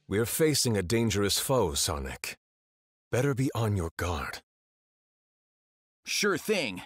We're facing a dangerous foe, Sonic. Better be on your guard. Sure thing.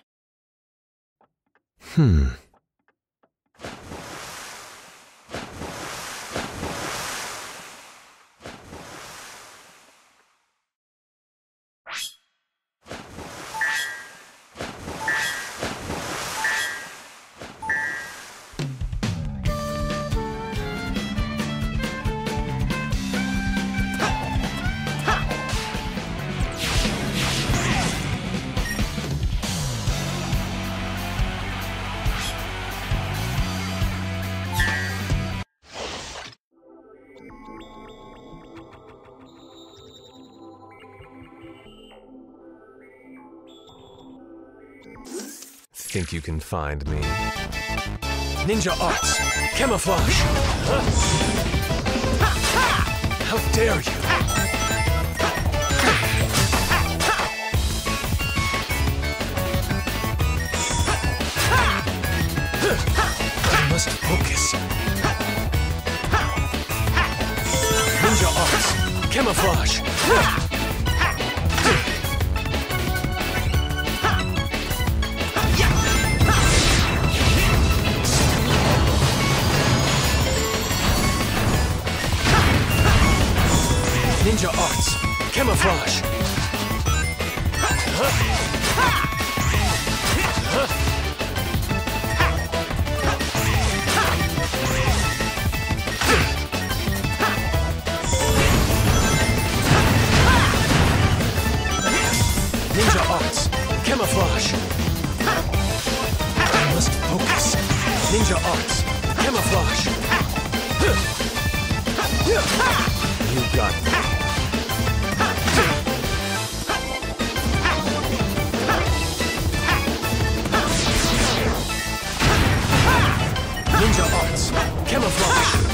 Think you can find me? Ninja arts! Camouflage! How dare you! I must focus. Ninja arts! Camouflage! Ninja arts, camouflage. Ninja arts, camouflage. I must focus. Ninja arts, camouflage. You got me. Ninja arts, camouflage.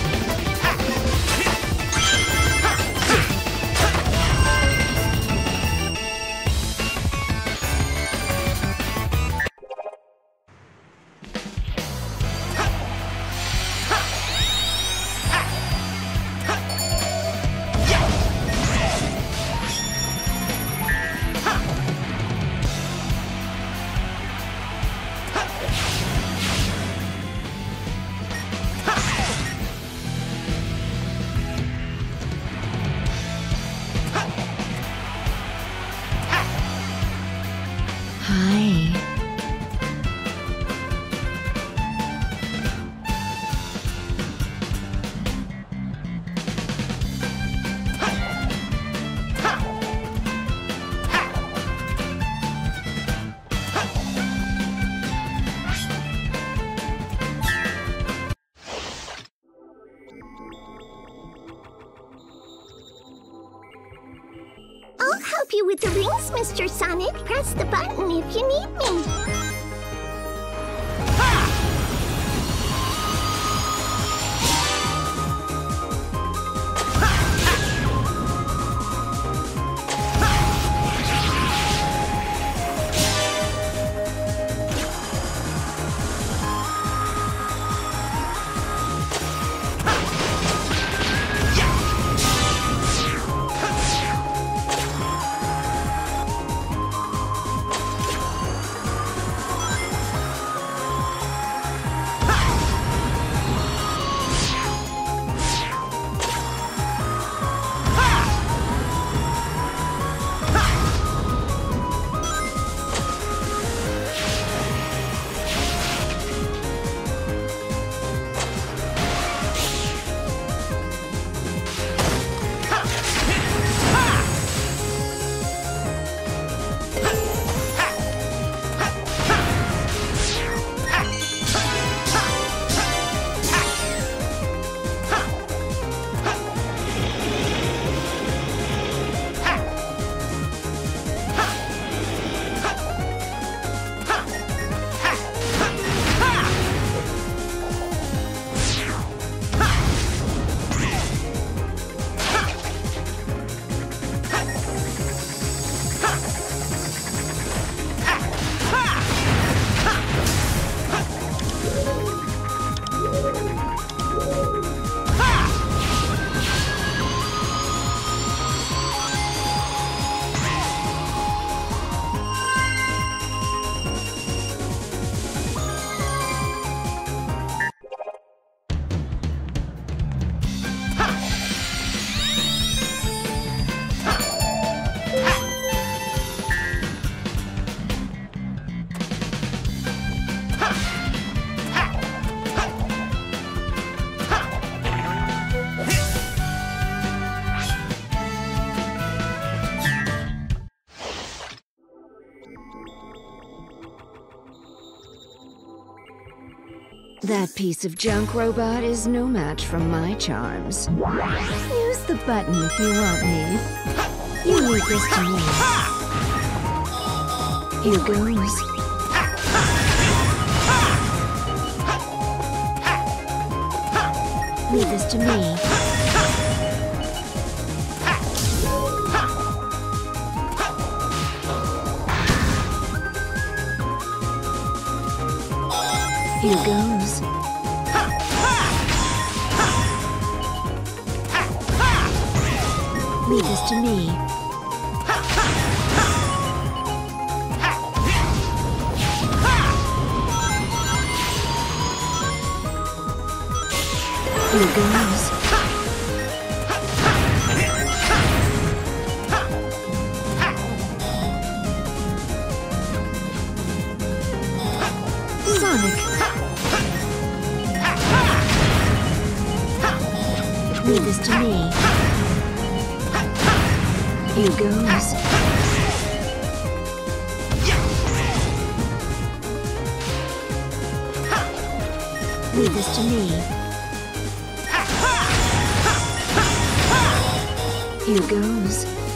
I'll help you with the rings, Mr. Sonic. Press the button if you need me. That piece of junk robot is no match for my charms. Use the button if you want me. You leave this to me. Here goes. Leave this to me. Here goes. Leave this to me. Here goes. Sonic. Leave this to me. Here goes. Leave this to me. Here goes.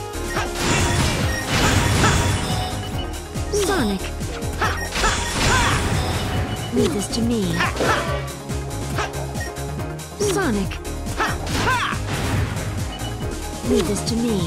Sonic. Leave this to me. Sonic. Leave this to me.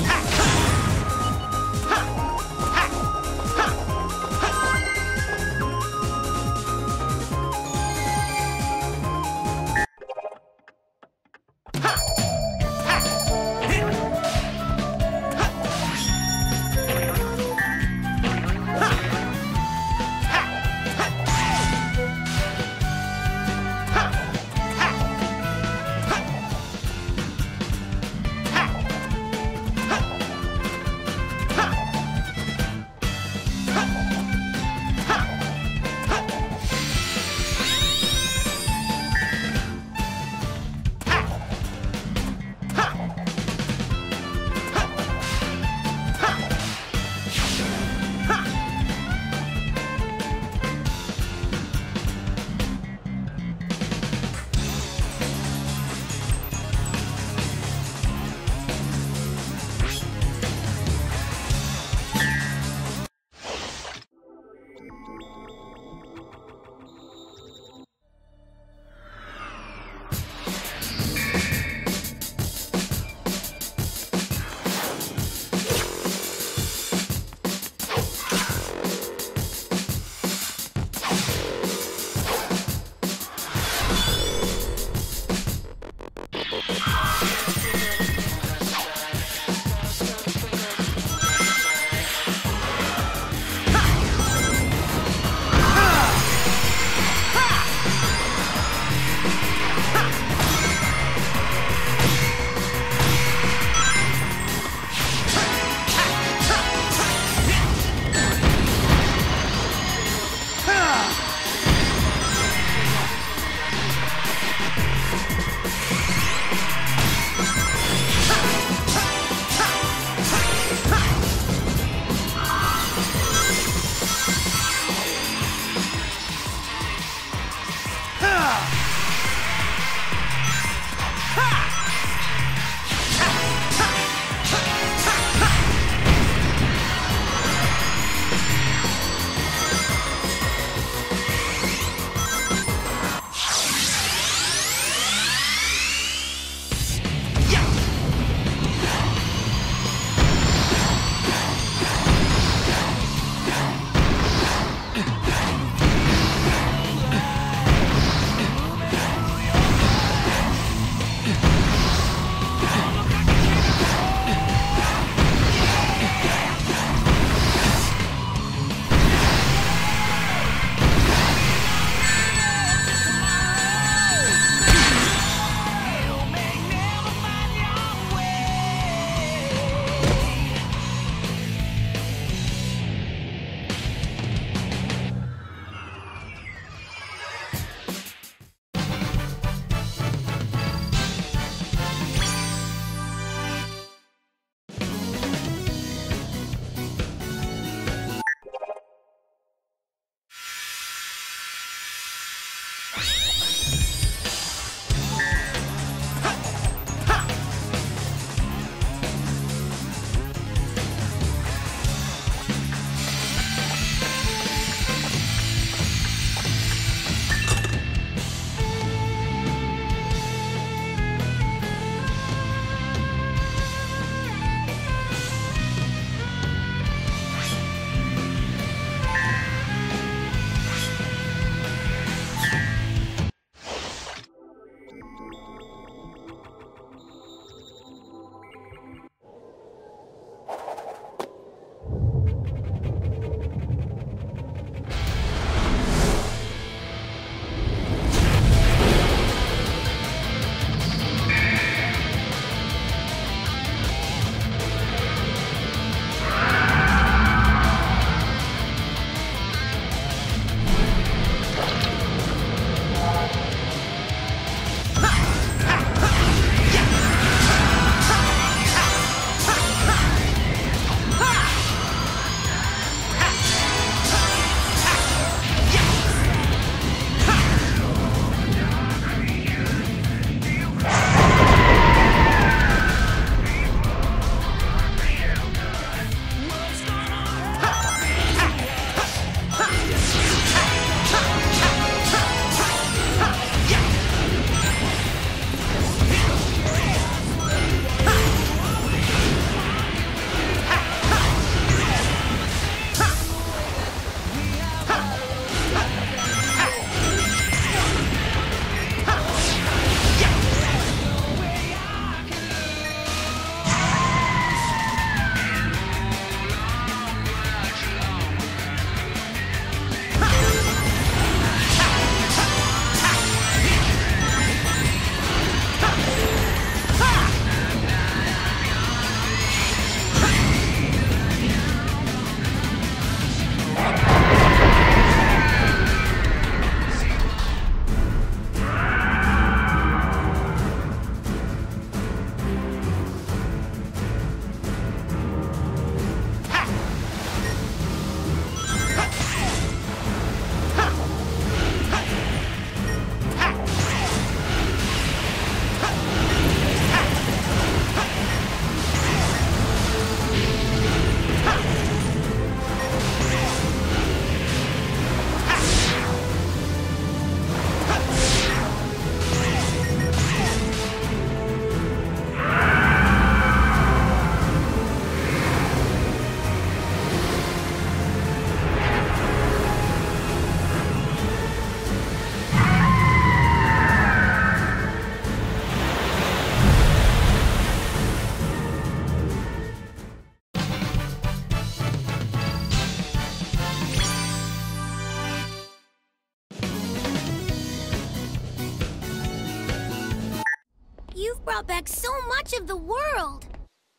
brought back so much of the world.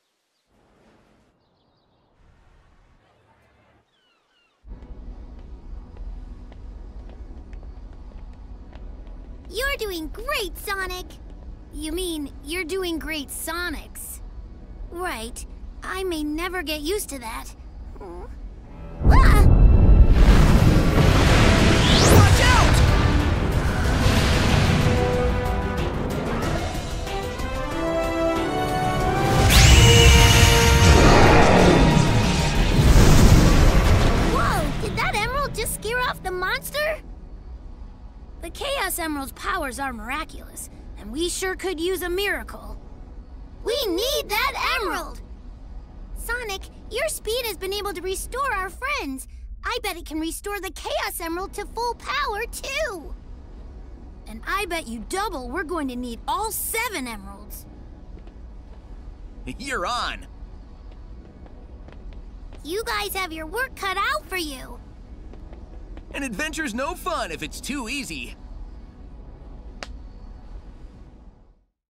You're doing great, Sonic. You mean you're doing great, Sonics? Right. I may never get used to that. Ah! Watch out! Whoa! Did that emerald just scare off the monster? The Chaos Emerald's powers are miraculous, and we sure could use a miracle. We need that emerald! Sonic, your speed has been able to restore our friends. I bet it can restore the Chaos Emerald to full power, too. And I bet you double we're going to need all 7 emeralds. You're on. You guys have your work cut out for you. An adventure's no fun if it's too easy.